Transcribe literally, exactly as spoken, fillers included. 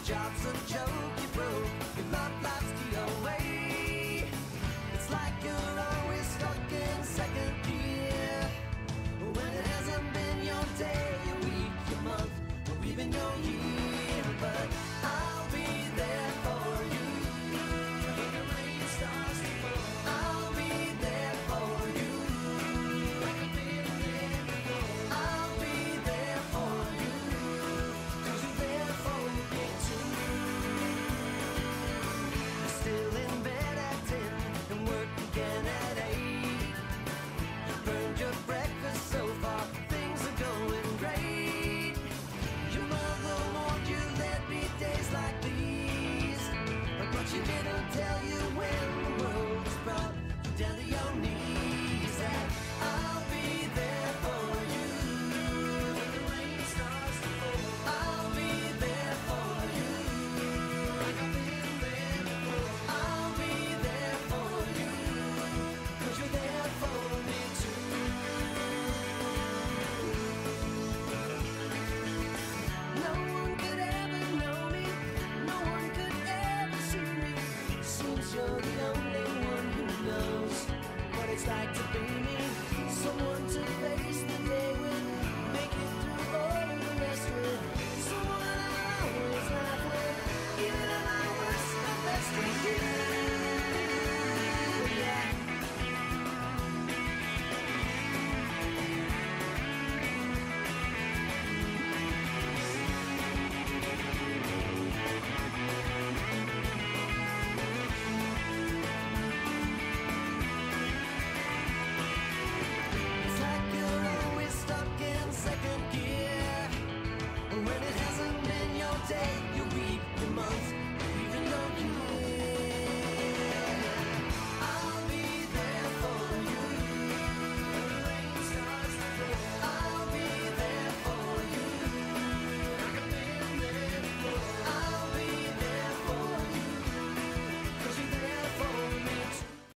job's a joke, you broke, your love life's the away. It's like you're always stuck in second gear, when it hasn't been your day, your week, your month, or even your year. But I'll be there for you when the rain starts to fall. I'll be there for you like I've been there before. I'll be there for you, 'cause you're there for me too. You're still in bed at ten and work again at eight. You burned your breakfast so far, things are going great. Your mother warned you there'd be days like these, but she didn't tell you when the world was brought you down to your knees. That I'll be there for you when the rain starts to fall. I'll be there for you like I've been there before. I'll be there for you, 'cause you're there for me too. No one could ever know me, no one could ever see me. Seems you're the only one who knows what it's like to be